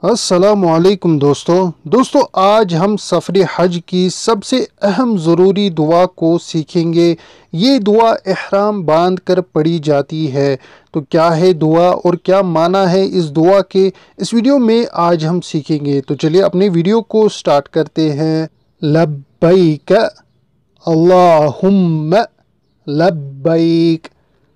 अस्सलामुअलैकुम दोस्तों आज हम सफ़र हज की सबसे अहम ज़रूरी दुआ को सीखेंगे। ये दुआ इहराम बांध कर पढ़ी जाती है। तो क्या है दुआ और क्या माना है इस दुआ के, इस वीडियो में आज हम सीखेंगे। तो चलिए अपने वीडियो को स्टार्ट करते हैं। लब्बैक अल्लाहुम्मा लब्बैक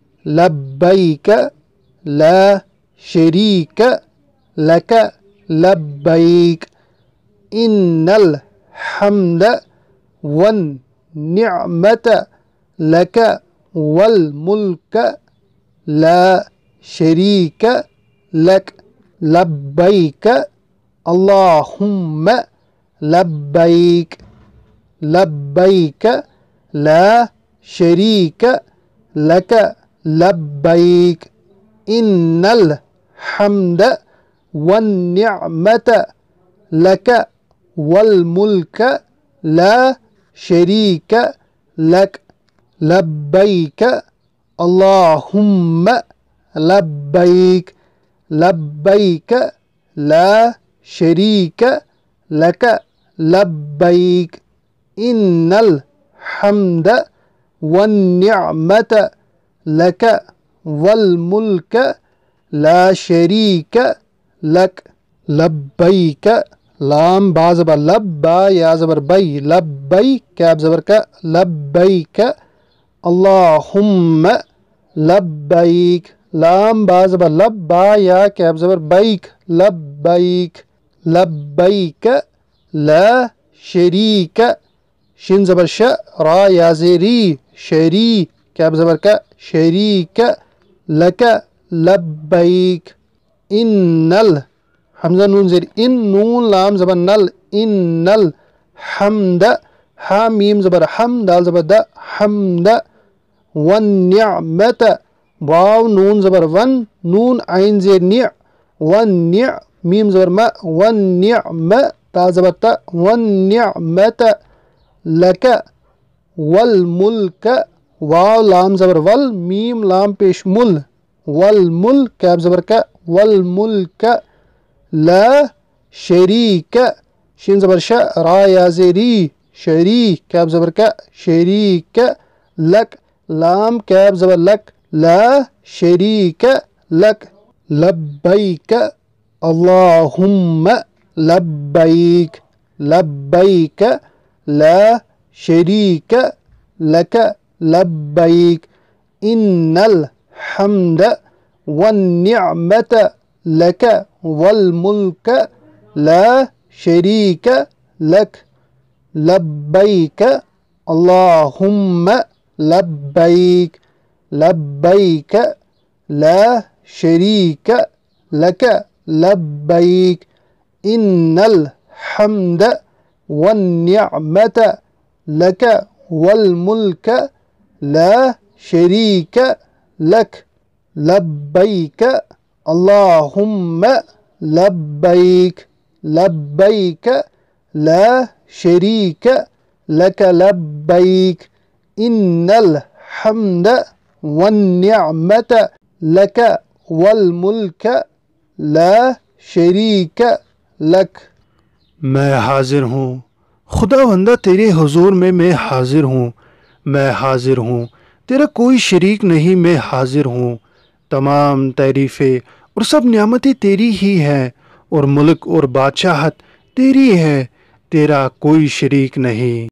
लब्बैक ला शरीक लक लब्बैक इन्नल हम्द वन निअमत लक वल मुल्क ला शरीक लक लब्बैक अल्लाहुम्मा लब्बैक लब्बैक ला शरीक लक लब्बैक इन्नल हम्द वन्निअमत लक वल मुल्क ला शरीक लक लब्बैक अल्लाहुम्मा लब्बैक लब्बैक ला शरीक लक लब्बैक इन्नल हम्द वन्निअमत लक वल मुल्क ला शरीक लक लब्बैक लाम बा ज़बर लब्बा या ज़बर बै लब्बैक कैब ज़बर का लब्बैक अल्लाहुम्मा लब्बैक लाम बा ज़बर लब्बा या कैब ज़बर बैक लब्बैक लब्बैक ला शरीक शिन ज़बर श रा या ज़ेरी शरी कैब ज़बर का शरीक लक लब्बैक इन्नल हमज़ा नून ज़ेर इन नून लाम ज़बर नल इन्नल हम्द हा मीम ज़बर हम दाल ज़बर द हम्द वन निअमत वाव नून ज़बर वन नून आइन ज़ेर निअ वन निअ मीम ज़बर म वन निअम ता ज़बर त वन निअमत लक वल मुल्क वाव लाम ज़बर वल मीम लाम पेश मुल वल मुल्क कैब ज़बर का वल मुल्क ला शरीक शिन ज़बर श रा या ज़ेरी शरी कैब ज़बर का शरीक लक लाम कैब ज़बर लक ला शरीक लक लब्बैक अल्लाहुम्मा लब्बैक लब्बैक ला शरीक लक लब्बैक इन्नल हम्द वन्निअमत लक वल मुल्क ला शरीक लक लब्बैक अल्लाहुम्मा लब्बैक लब्बैक ला शरीक लक लब्बैक इन्नल हम्द वन्निअमत लक वल मुल्क ला शरीक लक लब्बैक अल्लाहुम्मा लब्बैक लब्बैक ला शरीक लक लब्बैक इन्नल हम्द वन्निअमत लक वल मुल्क ला शरीक लक। मैं हाजिर हूँ खुदावंदा, तेरे हुजूर में मैं हाजिर हूँ। मैं हाजिर हूँ, तेरा कोई शरीक नहीं। मैं हाजिर हूँ, तमाम तारीफ़ें और सब नियामतें तेरी ही हैं, और मुल्क और बादशाहत तेरी है, तेरा कोई शरीक नहीं।